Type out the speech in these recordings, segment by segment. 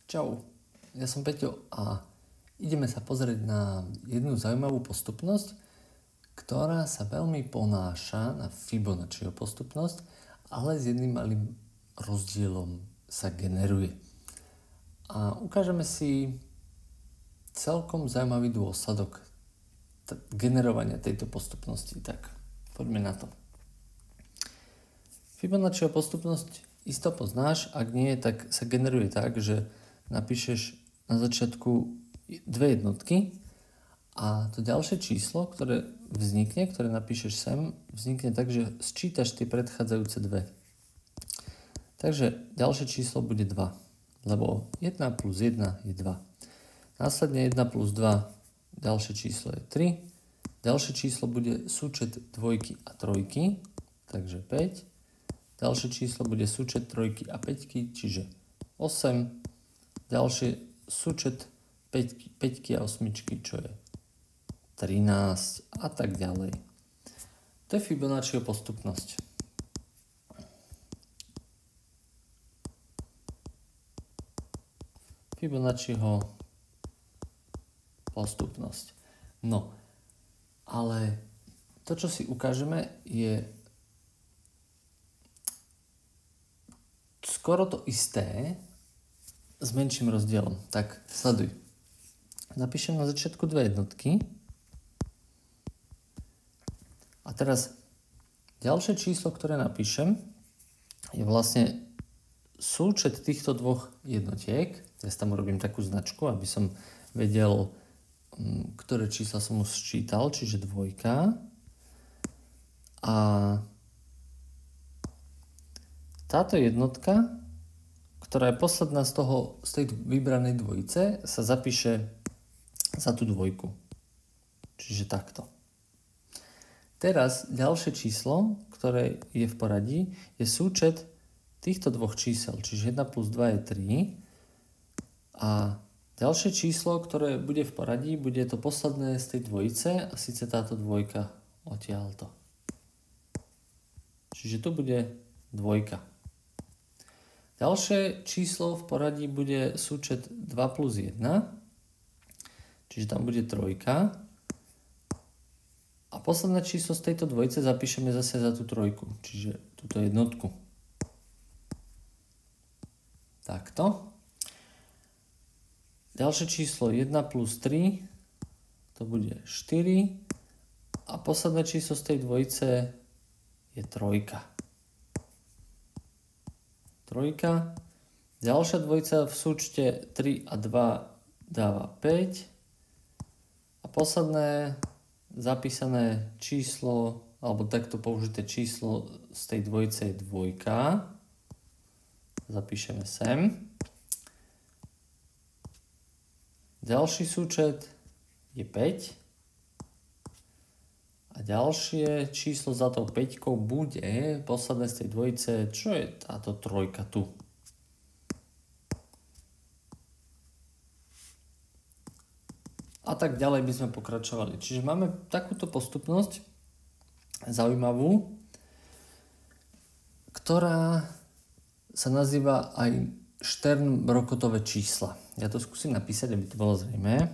Čau, ja som Peťo a ideme sa pozrieť na jednu zaujímavú postupnosť, ktorá sa veľmi ponáša na Fibonacciho postupnosť, ale s jedným malým rozdielom sa generuje. A ukážeme si celkom zaujímavý dôsledok generovania tejto postupnosti. Tak, poďme na to. Fibonacciho postupnosť isto poznáš, ak nie, tak sa generuje tak, že napíšeš na začiatku dve jednotky a to ďalšie číslo, ktoré vznikne, ktoré napíšeš sem, vznikne tak, že sčítaš tie predchádzajúce dve. Takže ďalšie číslo bude 2, lebo 1 plus 1 je 2. Následne 1 plus 2, ďalšie číslo je 3. Ďalšie číslo bude súčet dvojky a trojky, takže 5. Ďalšie číslo bude súčet trojky a 5, čiže 8. Ďalšie súčet 5 a 8, čo je 13 a tak ďalej. To je Fibonacciho postupnosť. Fibonacciho postupnosť. No, ale to, čo si ukážeme, je skoro to isté, s menším rozdielom. Tak, sleduj. Napíšem na začiatku dve jednotky. A teraz ďalšie číslo, ktoré napíšem, je vlastne súčet týchto dvoch jednotiek. Ja tam urobím takú značku, aby som vedel, ktoré čísla som už sčítal, čiže 2. A táto jednotka, ktorá je posledná z tej vybranej dvojice, sa zapíše za tú dvojku. Čiže takto. Teraz ďalšie číslo, ktoré je v poradí, je súčet týchto dvoch čísel. Čiže 1 plus 2 je 3. A ďalšie číslo, ktoré bude v poradí, bude to posledné z tej dvojice, a síce táto dvojka odtiaľto. Čiže tu bude 2. Ďalšie číslo v poradí bude súčet 2 plus 1, čiže tam bude 3. A posledné číslo z tejto dvojice zapíšeme zase za tú 3, čiže túto jednotku. Takto. Ďalšie číslo 1 plus 3, to bude 4. A posledné číslo z tej dvojice je 3. Ďalšia dvojica v súčte 3 a 2 dáva 5. A posledné zapísané číslo, alebo takto použité číslo z tej dvojice je 2. Zapíšeme sem. Ďalší súčet je 5. A ďalšie číslo za tou 5 bude posledné z tej dvojice, čo je táto 3 tu. A tak ďalej by sme pokračovali. Čiže máme takúto postupnosť zaujímavú, ktorá sa nazýva aj Sternbrokotové čísla. Ja to skúsim napísať, aby to bolo zrejmé.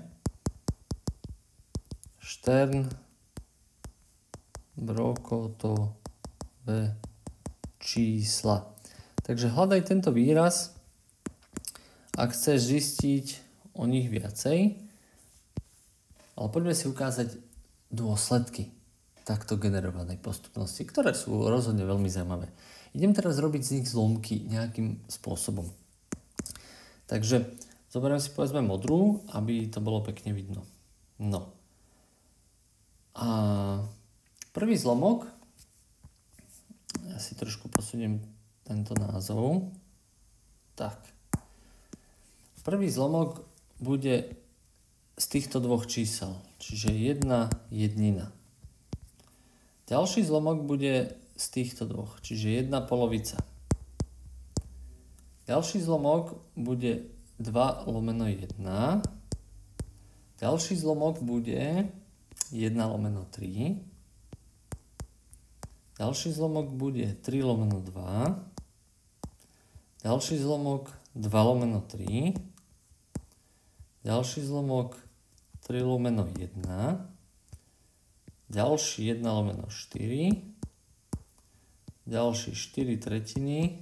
Sternbrokotové čísla. Takže hľadaj tento výraz, ak chceš zistiť o nich viacej. Ale poďme si ukázať dôsledky takto generovanej postupnosti, ktoré sú rozhodne veľmi zaujímavé. Idem teraz robiť z nich zlomky nejakým spôsobom. Takže zoberiem si povedzme modrú, aby to bolo pekne vidno. No. A prvý zlomok, ja si trošku posuniem tento názov. Tak. Prvý zlomok bude z týchto dvoch čísel, čiže 1 jednina. Ďalší zlomok bude z týchto dvoch, čiže 1 polovica. Ďalší zlomok bude 2 lomeno 1. Ďalší zlomok bude 1 lomeno 3. Ďalší zlomok bude 3 lomeno 2. Ďalší zlomok 2 lomeno 3. ďalší zlomok 3 lomeno 1, ďalší 1 lomeno 4, ďalší 4 tretiny,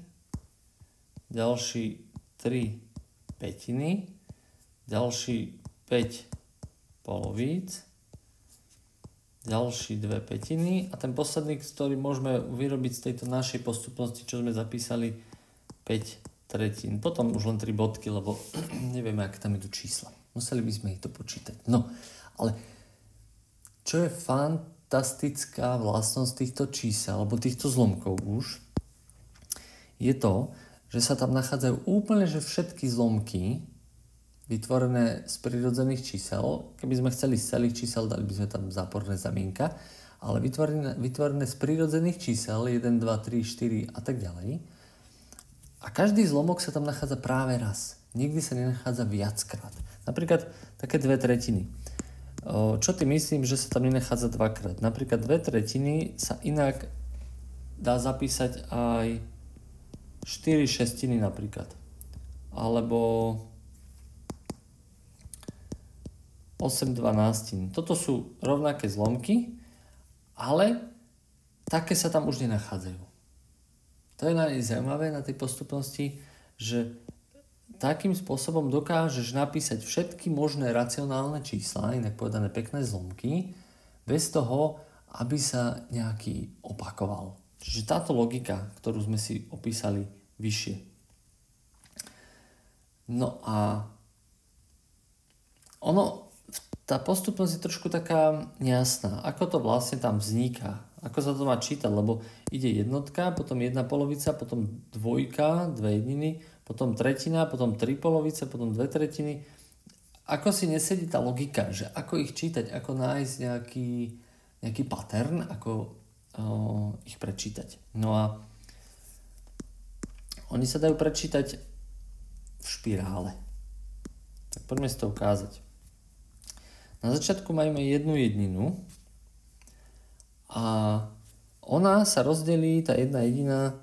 ďalší 3 pätiny, ďalší 5 polovíc, ďalší 2 pätiny a ten posledný, ktorý môžeme vyrobiť z tejto našej postupnosti, čo sme zapísali, 5 tretín. Potom už len 3 bodky, lebo nevieme, aké tam idú čísla. Museli by sme ich to počítať. No, ale čo je fantastická vlastnosť týchto čísel, alebo týchto zlomkov už, je to, že sa tam nachádzajú úplne že všetky zlomky, vytvorené z prirodzených čísel. Keby sme chceli z celých čísel, dali by sme tam záporné zamienka, ale vytvorené z prirodzených čísel 1, 2, 3, 4 a tak ďalej. A každý zlomok sa tam nachádza práve raz. Nikdy sa nenachádza viackrát. Napríklad také 2 tretiny. Čo ty myslím, že sa tam nenachádza dvakrát? Napríklad 2 tretiny sa inak dá zapísať aj 4 šestiny napríklad. Alebo 8 dvanástin. Toto sú rovnaké zlomky, ale také sa tam už nenachádzajú. To je zaujímavé na tej postupnosti, že takým spôsobom dokážeš napísať všetky možné racionálne čísla, inak povedané pekné zlomky, bez toho, aby sa nejaký opakoval. Čiže táto logika, ktorú sme si opísali vyššie. No a tá postupnosť je trošku taká nejasná. Ako to vlastne tam vzniká? Ako sa to má čítať? Lebo ide jednotka, potom 1 polovica, potom 2, 2 jedniny, potom tretina, potom 3 polovice, potom 2 tretiny. Ako si nesedí tá logika? Že ako ich čítať? Ako nájsť nejaký pattern? Ako ich prečítať? No a oni sa dajú prečítať v špirále. Tak poďme si to ukázať. Na začiatku máme 1 jedninu a ona sa rozdelí, tá 1 jedina,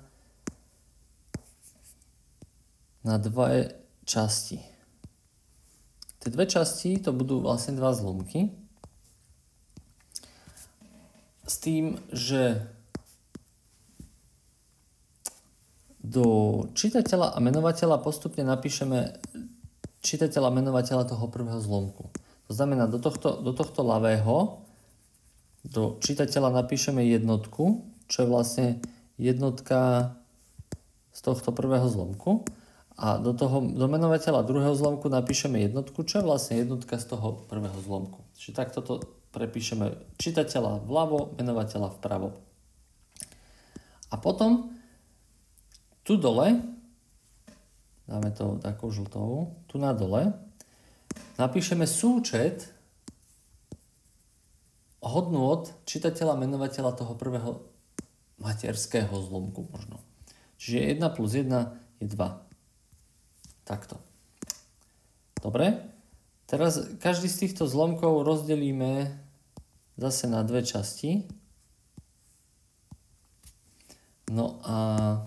na 2 časti. Tie 2 časti to budú vlastne 2 zlomky. S tým, že do čitateľa a menovateľa postupne napíšeme čitateľa a menovateľa toho prvého zlomku. To znamená, do tohto ľavého, do čitateľa napíšeme jednotku, čo je vlastne jednotka z tohto prvého zlomku. A do menovateľa druhého zlomku napíšeme jednotku, čo je vlastne jednotka z toho prvého zlomku. Čiže takto to prepíšeme čitateľa vľavo, menovateľa vpravo. A potom tu dole, dáme to takou žltou, tu na dole, napíšeme súčet hodnôt čitateľa, menovateľa toho prvého materského zlomku možno. Čiže 1 plus 1 je 2. Takto. Dobre. Teraz každý z týchto zlomkov rozdelíme zase na 2 časti. No a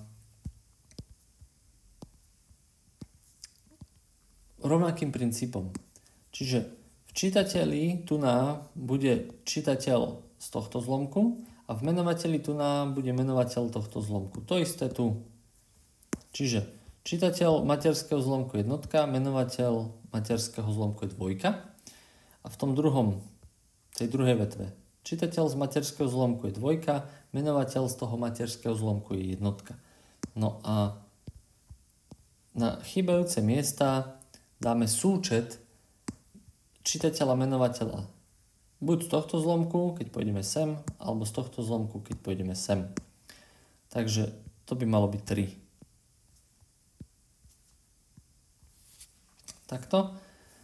rovnakým princípom. Čiže v čitateľi tu bude čitateľ z tohto zlomku a v menovateli tu bude menovateľ tohto zlomku. To isté tu. Čiže čitateľ materského zlomku je jednotka, menovateľ materského zlomku je 2. A v tej druhej vetve, čitateľ z materského zlomku je 2, menovateľ z toho materského zlomku je jednotka. No a na chýbajúce miesta dáme súčet čitateľa, menovateľa. Buď z tohto zlomku, keď pôjdeme sem, alebo z tohto zlomku, keď pôjdeme sem. Takže to by malo byť 3. Takto.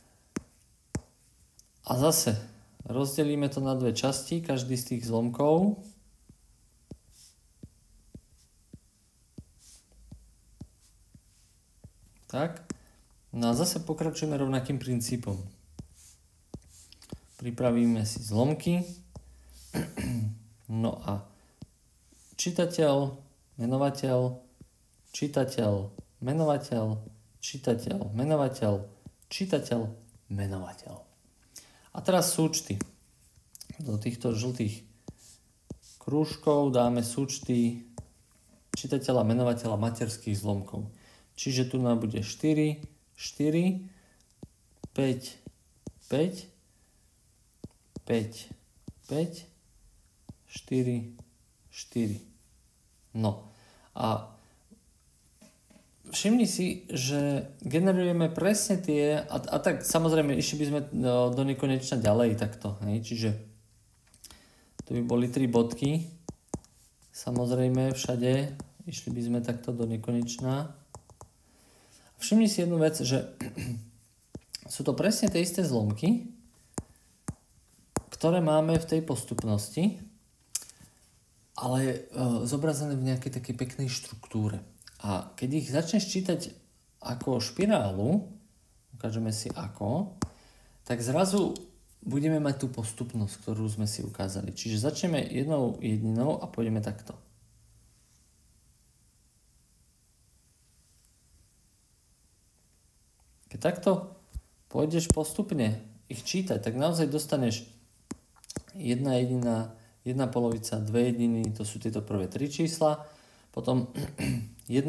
A zase rozdelíme to na 2 časti, každý z tých zlomkov. Tak. No a zase pokračujeme rovnakým princípom. Pripravíme si zlomky. No a čitateľ, menovateľ, čitateľ, menovateľ, čitateľ, menovateľ, čitateľ, menovateľ. A teraz súčty. Do týchto žltých krúžkov dáme súčty čitateľa, menovateľa materských zlomkov. Čiže tu nám bude 4, 4, 5, 5, 5, 5, 4, 4. No a všimni si, že generujeme presne tie, a tak samozrejme išli by sme do nekonečna ďalej takto, hej? Čiže tu by boli 3 bodky, samozrejme všade išli by sme takto do nekonečna. Všimni si jednu vec, že sú to presne tie isté zlomky, ktoré máme v tej postupnosti, ale zobrazené v nejakej takej peknej štruktúre. A keď ich začneš čítať ako špirálu, ukážeme si ako, tak zrazu budeme mať tú postupnosť, ktorú sme si ukázali. Čiže začneme jednou jedinou a pôjdeme takto. Keď takto pôjdeš postupne ich čítať, tak naozaj dostaneš jedna jedina, jedna polovica, 2 jediny, to sú tieto prvé 3 čísla, potom 1/3,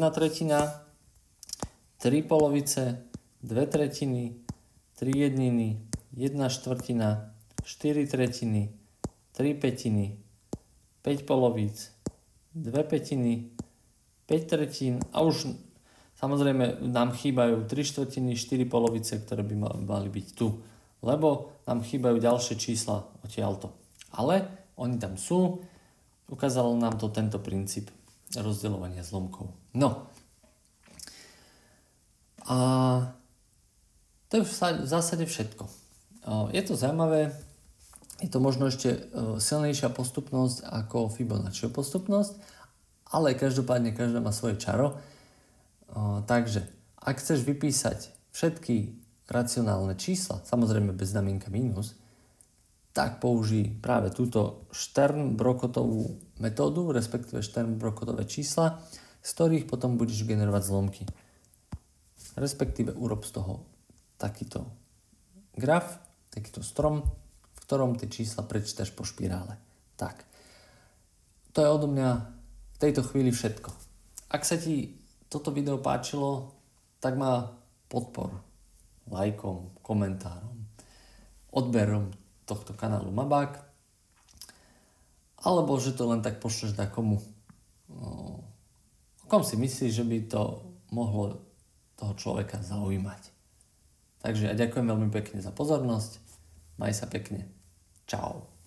3 polovice, 2 tretiny, 3 jedniny, 1/4, 4 tretiny, 3 pätiny, 5 polovíc, 2 pätiny, 5 tretín a už samozrejme nám chýbajú 3 štvrtiny, 4 polovice, ktoré by mali byť tu, lebo nám chýbajú ďalšie čísla odtiaľto. Ale oni tam sú, ukázalo nám to tento princíp rozdeľovania zlomkov. No. A to je v zásade všetko. Je to zaujímavé, je to možno ešte silnejšia postupnosť ako Fibonacciho postupnosť, ale každopádne každá má svoje čaro. Takže, ak chceš vypísať všetky racionálne čísla, samozrejme bez znamienka mínus, tak použij práve túto Stern-Brokotovú metódu, respektíve Stern-Brokotové čísla, z ktorých potom budeš generovať zlomky. Respektíve urob z toho takýto graf, takýto strom, v ktorom tie čísla prečítaš po špirále. Tak, to je odo mňa v tejto chvíli všetko. Ak sa ti toto video páčilo, tak ma podpor lajkom, komentárom, odberom tohto kanálu Mabák, alebo že to len tak pošleš komu. Kom si myslíš, že by to mohlo toho človeka zaujímať. Takže ja ďakujem veľmi pekne za pozornosť. Maj sa pekne. Čau.